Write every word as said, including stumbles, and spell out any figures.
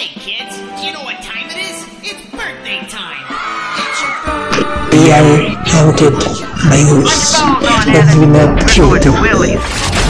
Hey kids, do you know what time it is? It's birthday time! A I hunted by who's, but do not kill them.